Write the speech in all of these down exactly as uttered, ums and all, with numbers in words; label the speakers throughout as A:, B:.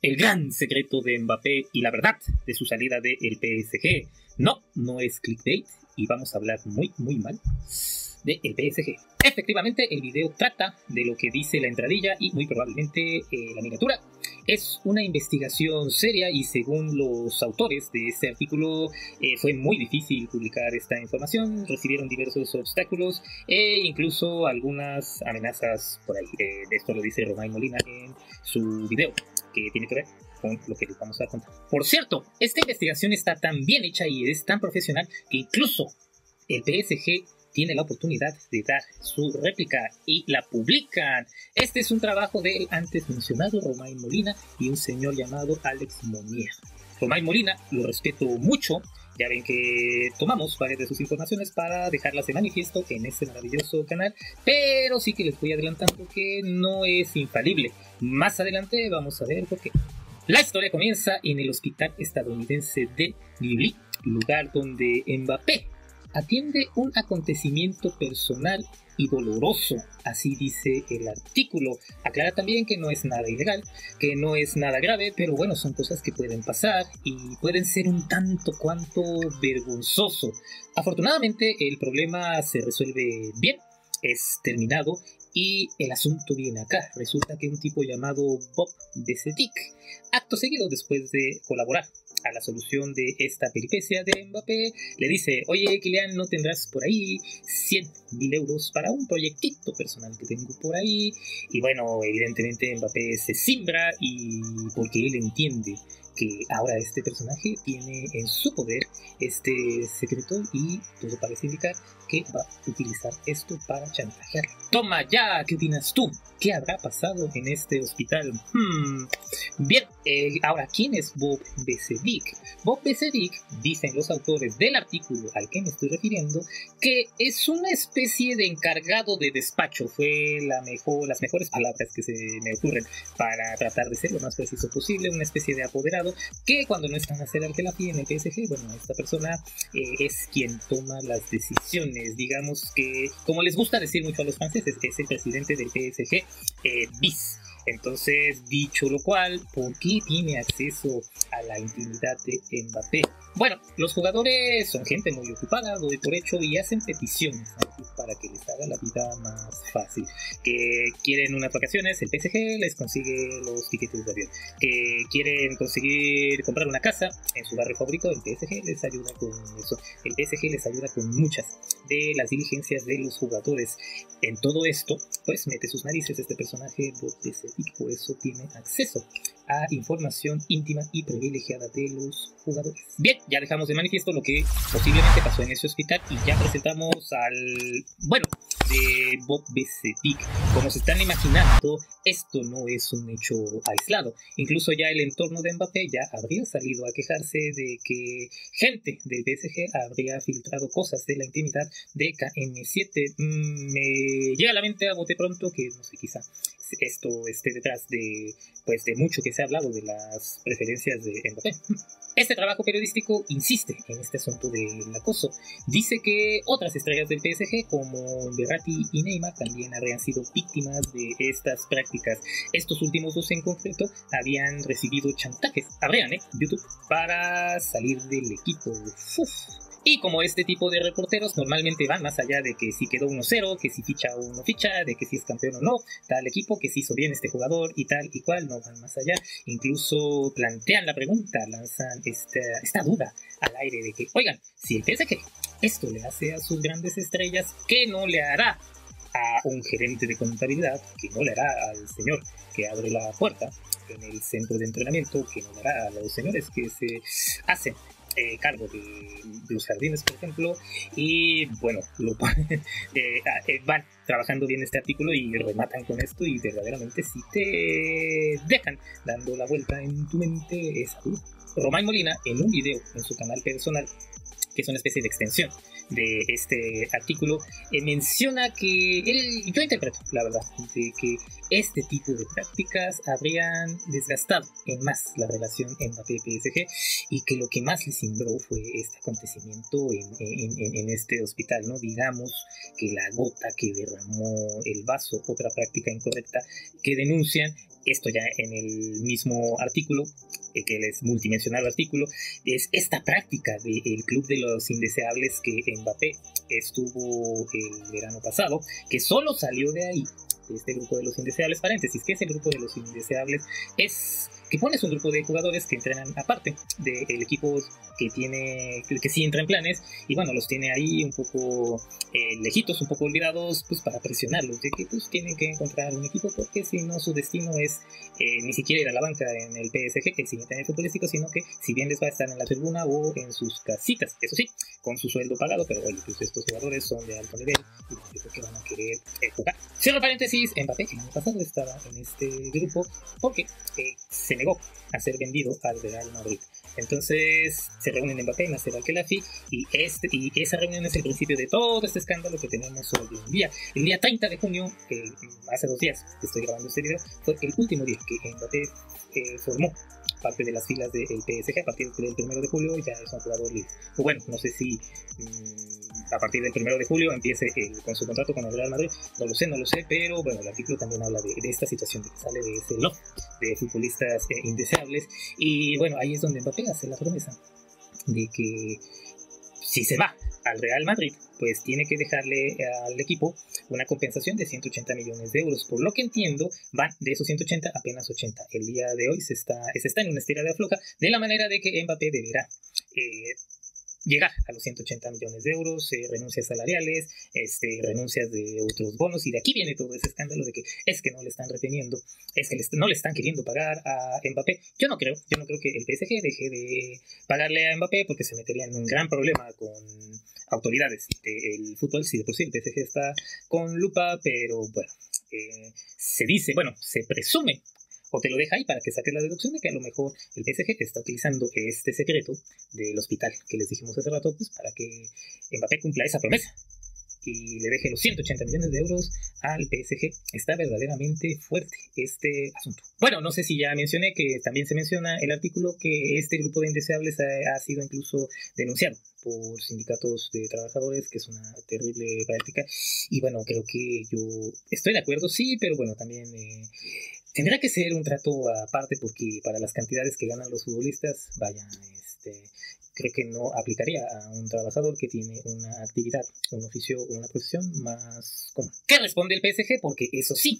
A: El gran secreto de Mbappé y la verdad de su salida del P S G. No, no es clickbait y vamos a hablar muy, muy mal del P S G. Efectivamente, el video trata de lo que dice la entradilla y muy probablemente eh, la miniatura. Es una investigación seria y según los autores de este artículo eh, fue muy difícil publicar esta información, recibieron diversos obstáculos e incluso algunas amenazas por ahí. Eh, esto lo dice Romain Molina en su video, que tiene que ver con lo que les vamos a contar. Por cierto, esta investigación está tan bien hecha y es tan profesional que incluso el P S G tiene la oportunidad de dar su réplica y la publican. Este es un trabajo del antes mencionado Romain Molina y un señor llamado Alex Monier. Romain Molina lo respeto mucho, ya ven que tomamos varias de sus informaciones para dejarlas de manifiesto en este maravilloso canal, pero sí que les voy adelantando que no es infalible. Más adelante vamos a ver por qué. La historia comienza en el hospital estadounidense de Lille, lugar donde Mbappé atiende un acontecimiento personal y doloroso, así dice el artículo. Aclara también que no es nada ilegal, que no es nada grave, pero bueno, son cosas que pueden pasar y pueden ser un tanto cuanto vergonzoso. Afortunadamente el problema se resuelve bien, es terminado y el asunto viene acá. Resulta que un tipo llamado Bob Besedik, acto seguido después de colaborar a la solución de esta peripecia de Mbappé, le dice: oye, Kylian, ¿no tendrás por ahí cien mil euros para un proyectito personal que tengo por ahí? Y bueno, evidentemente Mbappé se simbra y porque él entiende que ahora este personaje tiene en su poder este secreto y todo parece indicar que va a utilizar esto para chantajear. Toma ya, ¿qué opinas tú? ¿Qué habrá pasado en este hospital? Hmm. Bien, eh, ahora, ¿quién es Bob Besedik? Bob Besedik, dicen los autores del artículo al que me estoy refiriendo, que es una especie de encargado de despacho. Fue la mejor, las mejores palabras que se me ocurren para tratar de ser lo más preciso posible, una especie de apoderado que cuando no están a hacer ante la P I en el P S G, bueno, esta persona eh, es quien toma las decisiones. Digamos que, como les gusta decir mucho a los franceses, es el presidente del P S G eh, bis. Entonces, dicho lo cual, ¿por qué tiene acceso a la intimidad de Mbappé? Bueno, los jugadores son gente muy ocupada, doy por hecho, y hacen peticiones para que les haga la vida más fácil. Que quieren unas vacaciones, el P S G les consigue los tiquetes de avión. Que quieren conseguir comprar una casa en su barrio favorito, el P S G les ayuda con eso. El P S G les ayuda con muchas de las diligencias de los jugadores. En todo esto, pues mete sus narices este personaje, y por eso tiene acceso a información íntima y privilegiada de los jugadores. Bien, ya dejamos de manifiesto lo que posiblemente pasó en ese hospital y ya presentamos al, bueno, de Bob Besedik. Como se están imaginando, esto no es un hecho aislado. Incluso ya el entorno de Mbappé ya habría salido a quejarse de que gente del P S G habría filtrado cosas de la intimidad de K M siete. Mm, me llega a la mente a bote pronto que, no sé, quizá esto esté detrás de, pues, de mucho que se ha hablado de las preferencias de Mbappé. Este trabajo periodístico insiste en este asunto del acoso. Dice que otras estrellas del P S G como Verratti y Neymar también habrían sido víctimas de estas prácticas. Estos últimos dos en concreto habían recibido chantajes, habrían, ¿eh? YouTube, para salir del equipo. Uf. Y como este tipo de reporteros normalmente van más allá de que si quedó uno cero, que si ficha o no ficha, de que si es campeón o no, tal equipo, que si hizo bien este jugador y tal y cual, no van más allá. Incluso plantean la pregunta, lanzan esta, esta duda al aire de que, oigan, si el P S G esto le hace a sus grandes estrellas, ¿qué no le hará a un gerente de contabilidad? ¿Qué no le hará al señor que abre la puerta en el centro de entrenamiento? ¿Qué no le hará a los señores que se hacen Eh, cargo de, de los jardines, por ejemplo? Y bueno, lo, eh, eh, van trabajando bien este artículo y rematan con esto y verdaderamente si te dejan dando la vuelta en tu mente esa duda. Romain Molina, en un video en su canal personal, que es una especie de extensión de este artículo, eh, menciona que él, yo interpreto, la verdad, de que este tipo de prácticas habrían desgastado en más la relación Mbappé-P S G y que lo que más le cimbró fue este acontecimiento en, en, en, en este hospital, ¿no? Digamos que la gota que derramó el vaso, otra práctica incorrecta que denuncian, esto ya en el mismo artículo, eh, que les multimensionado artículo, es esta práctica del Club de los Indeseables que Mbappé estuvo el verano pasado, que solo salió de ahí, de este grupo de los Indeseables. Paréntesis, que es el grupo de los Indeseables, es que pones un grupo de jugadores que entrenan aparte del equipo que tiene, que, que sí entra en planes, y bueno, los tiene ahí un poco eh, lejitos, un poco olvidados, pues para presionarlos de que pues tienen que encontrar un equipo, porque si no su destino es eh, ni siquiera ir a la banca en el P S G, el siguiente año futbolístico, sino que si bien les va a estar en la tribuna o en sus casitas, eso sí, con su sueldo pagado, pero oye, pues estos jugadores son de alto nivel y yo creo que van a querer eh, jugar. Cierro paréntesis, Mbappé el año pasado estaba en este grupo porque eh, se negó a ser vendido al Real Madrid. Entonces se reúnen Mbappé, Nasser Al-Khelaifi, y, este, y esa reunión es el principio de todo este escándalo que tenemos hoy en día. El día treinta de junio, eh, hace dos días que estoy grabando este video, fue el último día que Mbappé eh, formó parte de las filas del P S G. A partir del primero de julio ya es un jugador libre. O bueno, no sé si mmm, a partir del primero de julio empiece el, con su contrato con el Real Madrid, no lo sé, no lo sé, pero bueno, el artículo también habla de, de esta situación de que sale de ese lot de futbolistas eh, indeseables, y bueno, ahí es donde Mbappé hace la promesa de que si se va al Real Madrid, pues tiene que dejarle al equipo una compensación de ciento ochenta millones de euros. Por lo que entiendo, van de esos ciento ochenta apenas ochenta. El día de hoy se está, se está en una estira de afloja, de la manera de que Mbappé deberá eh, llegar a los ciento ochenta millones de euros, eh, renuncias salariales, este, renuncias de otros bonos, y de aquí viene todo ese escándalo de que es que no le están reteniendo, es que no le están queriendo pagar a Mbappé. Yo no creo, yo no creo que el P S G deje de pagarle a Mbappé, porque se metería en un gran problema con autoridades del fútbol, si de por sí el P S G está con lupa, pero bueno, eh, se dice, bueno, se presume, o te lo deja ahí para que saques la deducción de que a lo mejor el P S G está utilizando este secreto del hospital que les dijimos hace rato, pues para que Mbappé cumpla esa promesa y le deje los ciento ochenta millones de euros al P S G. Está verdaderamente fuerte este asunto. Bueno, no sé si ya mencioné que también se menciona el artículo que este grupo de indeseables ha, ha sido incluso denunciado por sindicatos de trabajadores, que es una terrible práctica. Y bueno, creo que yo estoy de acuerdo, sí, pero bueno, también eh, tendrá que ser un trato aparte, porque para las cantidades que ganan los futbolistas, vaya, este... creo que no aplicaría a un trabajador que tiene una actividad, un oficio o una profesión más común. ¿Qué responde el P S G? Porque eso sí,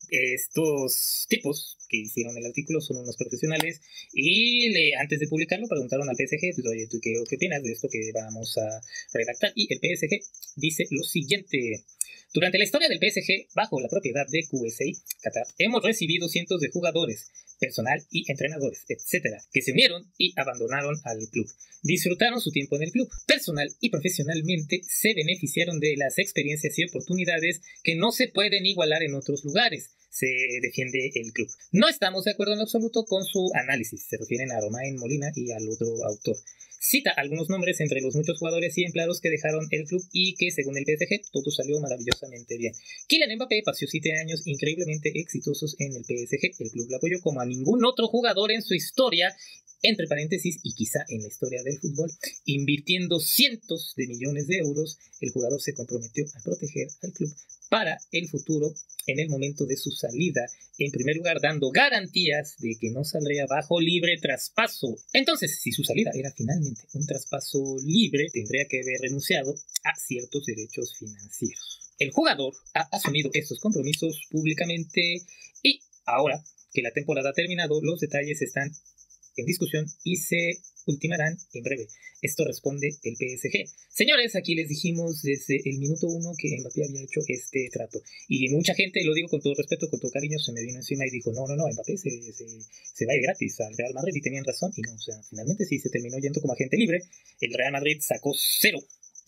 A: estos tipos que hicieron el artículo son unos profesionales, y le, antes de publicarlo preguntaron al P S G, pues oye, ¿tú qué, qué opinas de esto que vamos a redactar? Y el P S G dice lo siguiente: durante la historia del P S G, bajo la propiedad de Q S I Qatar, hemos recibido cientos de jugadores, personal y entrenadores, etcétera, que se unieron y abandonaron al club. Disfrutaron su tiempo en el club. Personal y profesionalmente se beneficiaron de las experiencias y oportunidades que no se pueden igualar en otros lugares, se defiende el club. No estamos de acuerdo en absoluto con su análisis. Se refieren a Romain Molina y al otro autor. Cita algunos nombres entre los muchos jugadores y empleados que dejaron el club y que, según el P S G, todo salió maravillosamente bien. Kylian Mbappé pasó siete años increíblemente exitosos en el P S G. El club lo apoyó como a ningún otro jugador en su historia, entre paréntesis, y quizá en la historia del fútbol. Invirtiendo cientos de millones de euros, el jugador se comprometió a proteger al club para el futuro en el momento de su salida, en primer lugar dando garantías de que no saldría bajo libre traspaso. Entonces, si su salida era finalmente un traspaso libre, tendría que haber renunciado a ciertos derechos financieros. El jugador ha asumido estos compromisos públicamente, y ahora que la temporada ha terminado, los detalles están en discusión y se ultimarán en breve. Esto responde el P S G. Señores, aquí les dijimos desde el minuto uno que Mbappé había hecho este trato. Y mucha gente, lo digo con todo respeto, con todo cariño, se me vino encima y dijo, no, no, no, Mbappé se, se, se va a ir gratis al Real Madrid, y tenían razón. Y no, o sea, finalmente sí se terminó yendo como agente libre. El Real Madrid sacó cero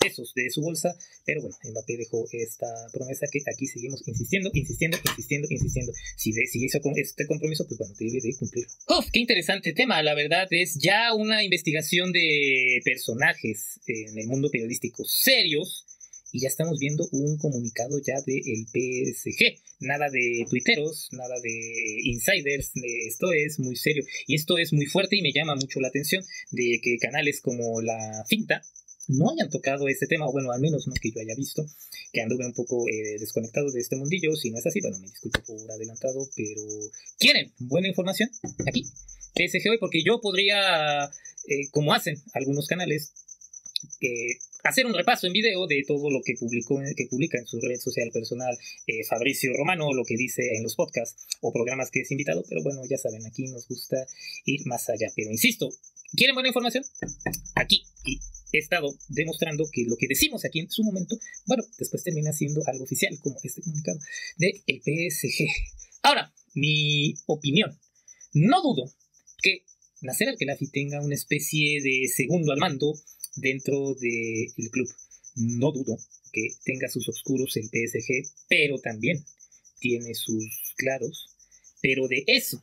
A: pesos de su bolsa, pero bueno, Mbappé dejó esta promesa que aquí seguimos insistiendo, insistiendo, insistiendo, insistiendo. Si, de, si hizo con este compromiso, pues bueno, debe de cumplirlo. ¡Uf! ¡Qué interesante tema! La verdad es ya una investigación de personajes en el mundo periodístico serios. Y ya estamos viendo un comunicado ya del P S G. Nada de tuiteros, nada de insiders. De esto es muy serio. Y esto es muy fuerte y me llama mucho la atención de que canales como La Finta no hayan tocado este tema. O bueno, al menos no que yo haya visto. Que anduve un poco eh, desconectado de este mundillo. Si no es así, bueno, me disculpo por adelantado. Pero ¿quieren buena información? Aquí, P S G hoy. Porque yo podría, eh, como hacen algunos canales, Eh, hacer un repaso en video de todo lo que publicó, que publica en su red social personal eh, Fabricio Romano, lo que dice en los podcasts o programas que es invitado, pero bueno, ya saben, aquí nos gusta ir más allá. Pero insisto, ¿quieren buena información? Aquí, y he estado demostrando que lo que decimos aquí en su momento, bueno, después termina siendo algo oficial, como este comunicado del P S G. Ahora, mi opinión. No dudo que Nasser Al-Khelaifi tenga una especie de segundo al mando dentro del club. No dudo que tenga sus oscuros el P S G, pero también tiene sus claros. Pero de eso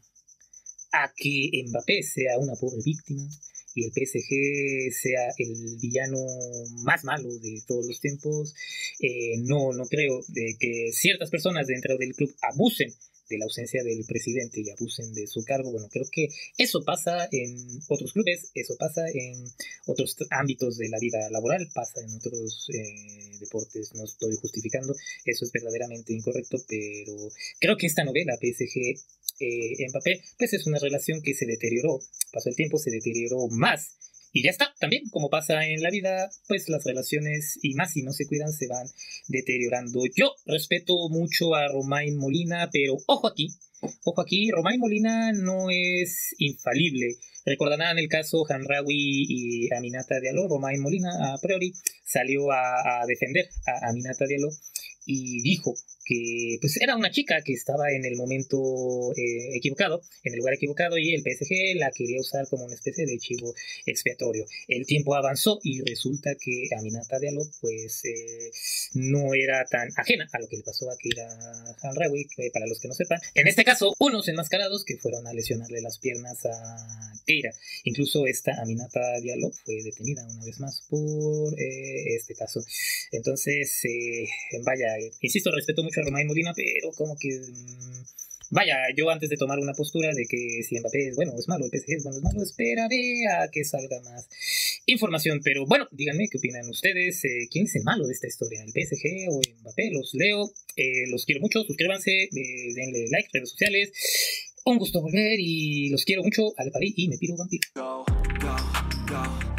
A: a que Mbappé sea una pobre víctima y el P S G sea el villano más malo de todos los tiempos, eh, no, no creo de que ciertas personas dentro del club abusen de la ausencia del presidente y abusen de su cargo. Bueno, creo que eso pasa en otros clubes, eso pasa en otros ámbitos de la vida laboral, pasa en otros eh, deportes. No estoy justificando, eso es verdaderamente incorrecto, pero creo que esta novela P S G eh, Mbappé, pues es una relación que se deterioró, pasó el tiempo, se deterioró más. Y ya está, también como pasa en la vida, pues las relaciones, y más si no se cuidan, se van deteriorando. Yo respeto mucho a Romain Molina, pero ojo aquí, ojo aquí, Romain Molina no es infalible. Recordarán el caso Hamraoui y Aminata Diallo. Romain Molina a priori salió a, a defender a Aminata Diallo y dijo que pues era una chica que estaba en el momento eh, equivocado, en el lugar equivocado, y el P S G la quería usar como una especie de chivo expiatorio. El tiempo avanzó y resulta que Aminata Diallo pues eh, no era tan ajena a lo que le pasó a Keira Hamraoui, que para los que no sepan, en este caso, unos enmascarados que fueron a lesionarle las piernas a Keira. Incluso esta Aminata Diallo fue detenida una vez más por eh, este caso. Entonces, eh, vaya, insisto, respeto mucho a Romain Molina, pero como que mmm, vaya, yo antes de tomar una postura de que si Mbappé es bueno o es malo, el P S G es bueno o es malo, esperaré a que salga más información. Pero bueno, díganme qué opinan ustedes, eh, quién es el malo de esta historia, el P S G o Mbappé. Los leo, eh, los quiero mucho, suscríbanse, eh, denle like, redes sociales. Un gusto volver y los quiero mucho. Ale París y me piro vampiro. Go, go, go.